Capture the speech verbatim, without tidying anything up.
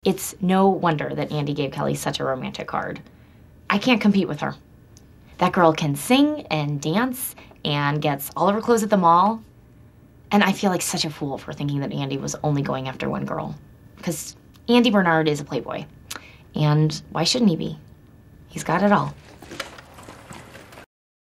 It's no wonder that Andy gave Kelly such a romantic card. I can't compete with her. That girl can sing and dance and gets all of her clothes at the mall. And I feel like such a fool for thinking that Andy was only going after one girl. Because Andy Bernard is a playboy. And why shouldn't he be? He's got it all.